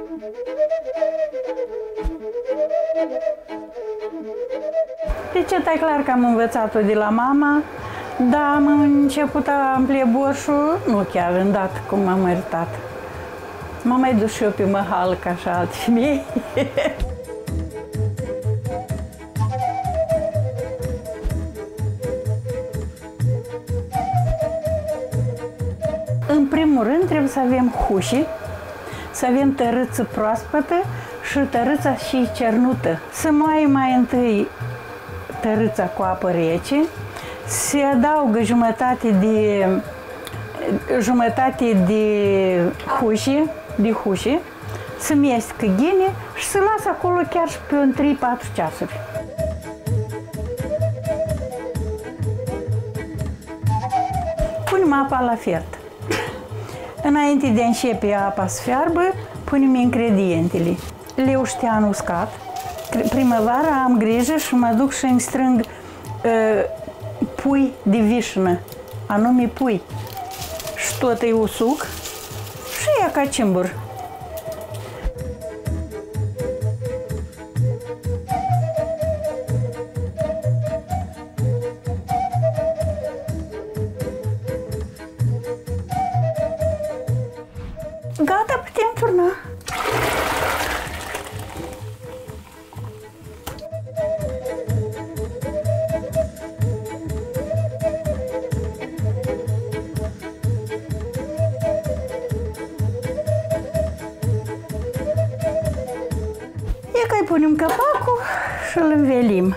Receta e clar că am învățat-o de la mama, dar am început a amplia borșul, nu chiar îndată cum m-am măritat. M-am mai dus și eu pe măhal ca și alte femei. În primul rând trebuie să avem huși, să avem tărâță proaspătă și tărâța și cernută. Să moaie mai întâi tărâța cu apă rece, se adaugă jumătate de huși, să mestecă ghine și să lasă acolo chiar și pe un 3-4 ceasuri. Punem apa la fiert. Înainte de a începe apa să fiarbă, punem ingredientele. Leu știan uscat. Primăvara am grijă și mă duc și îmi strâng pui de vișină, anume pui. Și tot îi usuc și ia ca cimbur. Gata, putem turna. E că îi punem capacul și îl învelim.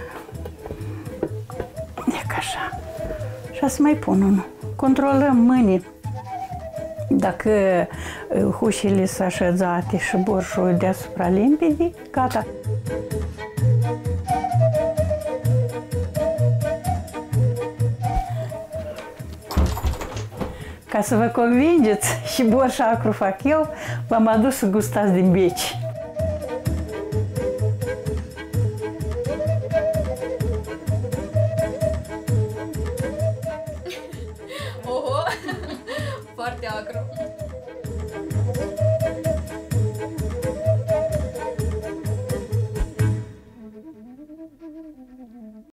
E ca așa. Și să mai pun unul. Controlăm mâinii. Dacă hușile sunt așezate și borșul deasupra limpede, gata. Ca să vă convingeți și borș acru fac eu, v-am adus să gustați din beci. Oho, foarte acru.